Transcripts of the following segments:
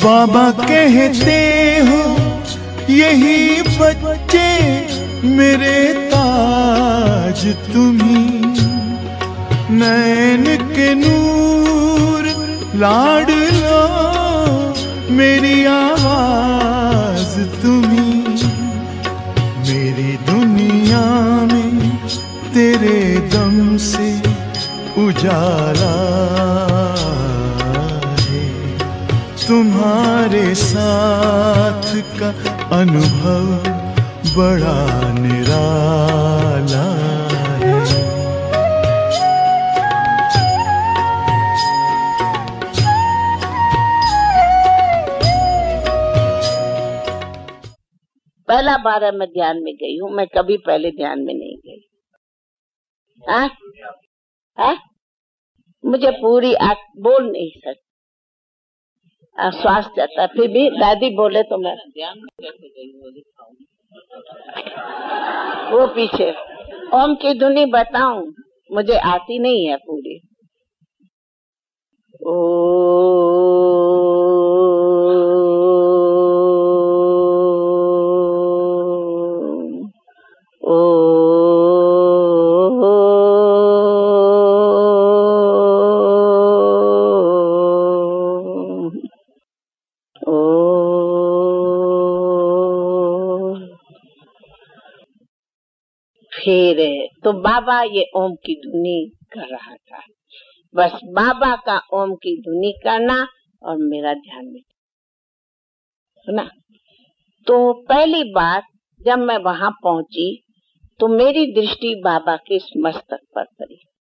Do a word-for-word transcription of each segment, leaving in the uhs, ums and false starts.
बाबा कहते हो यही बच्चे मेरे ताज तुम्ही, नैन के नूर लाड लो मेरी आवाज तुम्ही, मेरी दुनिया में तेरे दम से उजाला है, तुम्हारे साथ का अनुभव बड़ा निराला है। पहला बार मैं ध्यान में गई हूँ, मैं कभी पहले ध्यान में नहीं गई। हाँ हाँ मुझे पूरी आँख बोल नहीं सकती, श्वास जाता, फिर भी दादी बोले तो मैं ध्यान में कैसे गई वो पीछे ओम की धुनी बताऊं, मुझे आती नहीं है पूरी। ओ फिर तो बाबा ये ओम की धुनी कर रहा था, बस बाबा का ओम की धुनी करना और मेरा ध्यान में सुना। तो पहली बार जब मैं वहां पहुंची तो मेरी दृष्टि बाबा के मस्तक पर पड़ी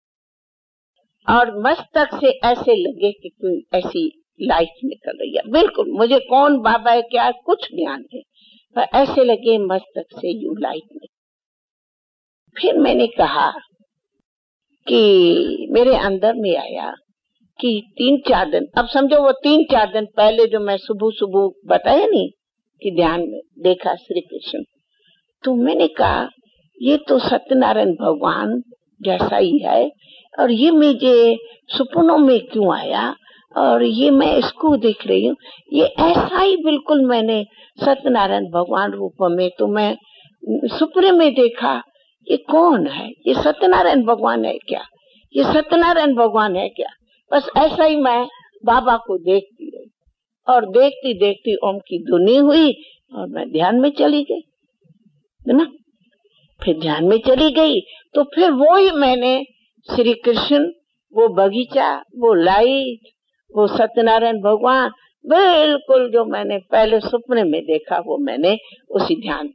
और मस्तक से ऐसे लगे कि कोई ऐसी लाइट निकल रही है। बिल्कुल मुझे कौन बाबा है क्या कुछ ज्ञान है, पर ऐसे लगे मस्तक से यूं लाइट निकल। फिर मैंने कहा कि मेरे अंदर में आया कि तीन चार दिन, अब समझो वो तीन चार दिन पहले जो मैं सुबह सुबह बताया नहीं कि ध्यान में देखा श्री कृष्ण, तो मैंने कहा ये तो सत्यनारायण भगवान जैसा ही है और ये मुझे सपनों में क्यों आया और ये मैं इसको देख रही हूँ, ये ऐसा ही बिल्कुल मैंने सत्यनारायण भगवान रूप में तो मैं सपने में देखा। ये कौन है? ये सत्यनारायण भगवान है क्या? ये सत्यनारायण भगवान है क्या? बस ऐसा ही मैं बाबा को देखती रही और देखती देखती ओम की धुनी हुई और मैं ध्यान में चली गई, है ना। फिर ध्यान में चली गई तो फिर वो ही मैंने श्री कृष्ण, वो बगीचा, वो लाइट, वो सत्यनारायण भगवान, बिल्कुल जो मैंने पहले सपने में देखा वो मैंने उसी ध्यान,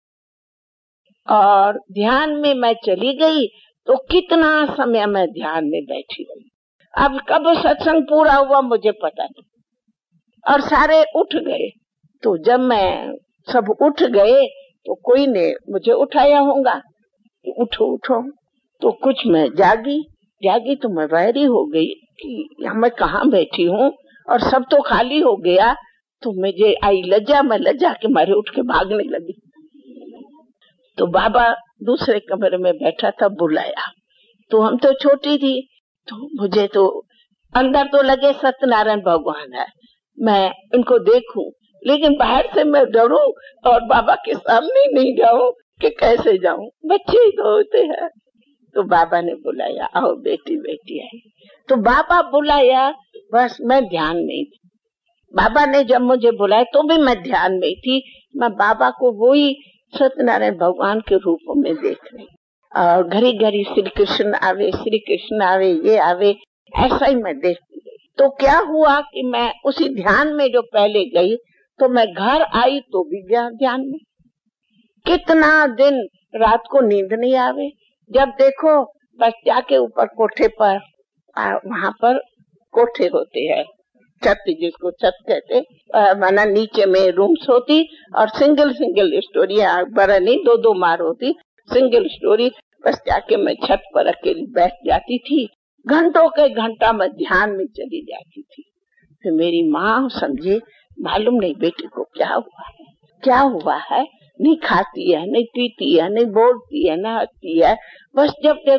और ध्यान में मैं चली गई तो कितना समय मैं ध्यान में बैठी रही। अब कब सत्संग पूरा हुआ मुझे पता नहीं और सारे उठ गए, तो जब मैं सब उठ गए तो कोई ने मुझे उठाया होगा कि उठो उठो, तो कुछ मैं जागी जागी तो मैं बहरी हो गई कि यहाँ मैं कहाँ बैठी हूँ और सब तो खाली हो गया। तो मुझे आई लज्जा, मैं लज्जा के मारे उठ के भागने लगी। तो बाबा दूसरे कमरे में बैठा था, बुलाया तो हम तो छोटी थी, तो मुझे तो अंदर तो लगे सत्यनारायण भगवान है, मैं इनको देखूं, लेकिन बाहर से मैं डरूं और बाबा के सामने नहीं जाऊं कि कैसे जाऊं, बच्चे ही तो होते हैं। तो बाबा ने बुलाया, आओ बेटी बेटी आई। तो बाबा बुलाया, बस मैं ध्यान में थी। बाबा ने जब मुझे बुलाया तो भी मैं ध्यान में थी, मैं बाबा को वही सत्यनारायण भगवान के रूप में देख रही और घड़ी घड़ी श्री कृष्ण आवे श्री कृष्ण आवे ये आवे, ऐसा ही मैं देखती गई। तो क्या हुआ कि मैं उसी ध्यान में जो पहले गई तो मैं घर आई तो भी ध्यान में, कितना दिन रात को नींद नहीं आवे, जब देखो बस जाके ऊपर कोठे पर, वहां पर कोठे होते हैं, छत जिसको छत कहते, माना नीचे में रूम्स होती और सिंगल सिंगल स्टोरी, बड़ा नहीं दो दो मार होती, सिंगल स्टोरी। बस जाके मैं छत पर अकेली बैठ जाती थी, घंटों के घंटा मैं ध्यान में चली जाती थी। फिर मेरी माँ समझे मालूम नहीं बेटी को क्या हुआ है, क्या हुआ है, नहीं खाती है, नहीं पीती है, नहीं बोलती है, ना हंसती है, बस जब देखो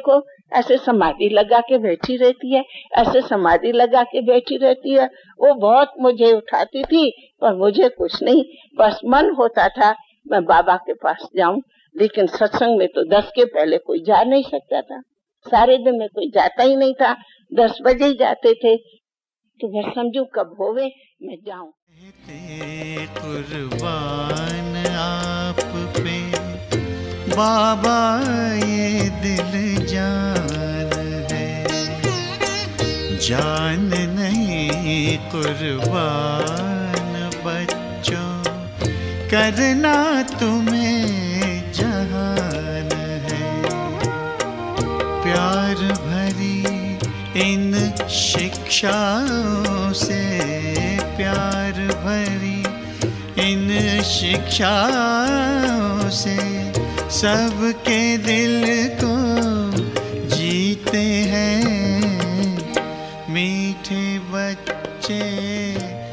ऐसे समाधि लगा के बैठी रहती है, ऐसे समाधि लगा के बैठी रहती है। वो बहुत मुझे उठाती थी, पर मुझे कुछ नहीं, बस मन होता था मैं बाबा के पास जाऊं। लेकिन सत्संग में तो दस के पहले कोई जा नहीं सकता था, सारे दिन में कोई जाता ही नहीं था, दस बजे ही जाते थे। तो मैं समझू कब होवे मैं जाऊं। कुर्बान आप पे बाबा ये दिल जान है, जान नहीं कुर्बान बच्चों, करना तुम्हें जहान है। प्यार भरी इन शिक्षाओं से, प्यार भरी इन शिक्षाओं से सबके दिल को जीते हैं मीठे बच्चे।